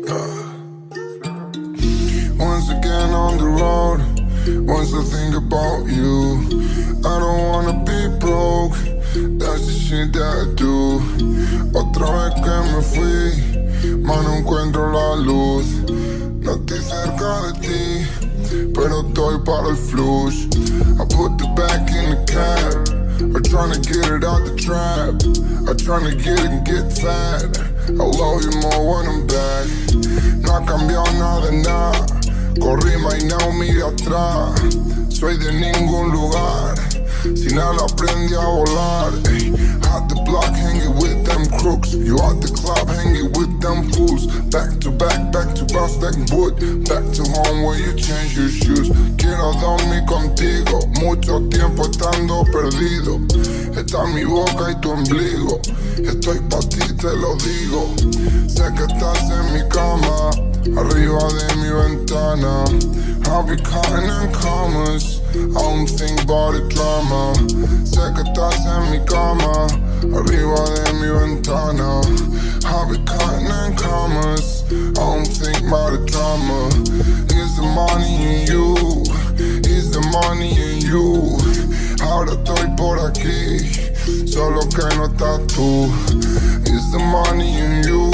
Once again on the road, once I think about you, I don't wanna be broke, that's the shit that I do. Otra vez que me fui, mas no encuentro la luz. No estoy cerca de ti, pero estoy para el flush. I put the back in the cab, I'm tryna get it out the trap, I'm tryna get it and get fat. I love you more when I'm back. No ha cambiado nada de nada, corrí y no mira atrás. Soy de ningún lugar, sin nada aprendí a volar. Ey, at the block hanging with them crooks, you at the club hanging with them fools. Back to back stacking wood, back to home where you change your shoes. Quiero dormir contigo, mucho tiempo estando perdido. Está mi boca y tu ombligo, estoy pa' ti, te lo digo. Sé que estás en mi cama, arriba de mi ventana. I'll be cutting in commas, I don't think about the drama. Sé que estás en mi cama, arriba de mi ventana. I'll be cutting in commas, I don't think about the drama. Is the money in you, is the money in you. Ahora estoy por aquí, solo que no estás tú. Is the money in you,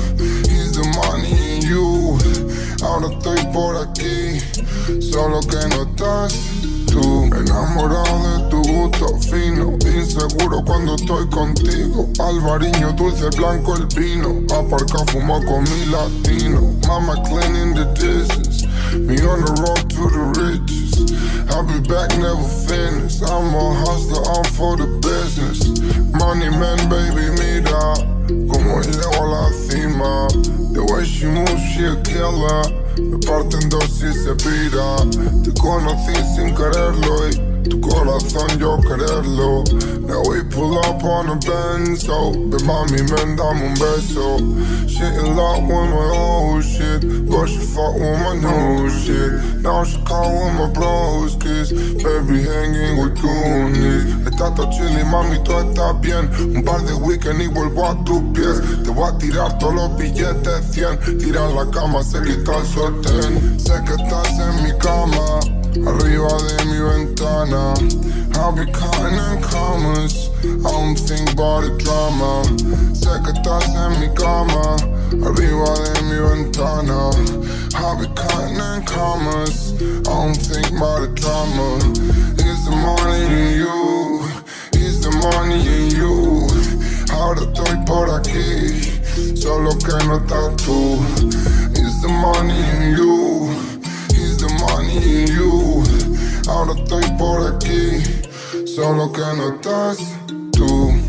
is the money in you. Ahora estoy por aquí, solo que no estás tú. Enamorado de tu gusto fino, inseguro cuando estoy contigo. Albariño, dulce, blanco el vino, aparca, fumo con mi latino. Mama cleaning the dishes, me on the road to the riches. I'll be back, never finish. I'm a hustler, I'm for the business. Money man, baby, mira como llego a la cima. The way she moves, she a killer. Me parte en dos y se pira. Te conocí sin quererlo y tu corazón yo quererlo. Now we pull up on a Benzo, but mami, ven, dame un beso. She in love with my old shit, but she fuck with my new shit. Now she call with my bros, kiss, baby hanging with goonies. Está todo chilly, mami, todo está bien. Un par de weekend y vuelvo a tus pies. Te voy a tirar todos los billetes 100. Tira la cama, se quita el sostén. Sé que estás en mi cama, arriba de mi ventana. I'll be cutting in commas, I don't think about the drama. Sé que estás en mi cama, arriba de mi ventana. I'll be cutting in commas, I don't think about the drama. Is the money in you, is the money in you. Ahora estoy por aquí, solo que no estás tú. Is the money in you, is the money in you. Ahora estoy por aquí, solo que no estás tú.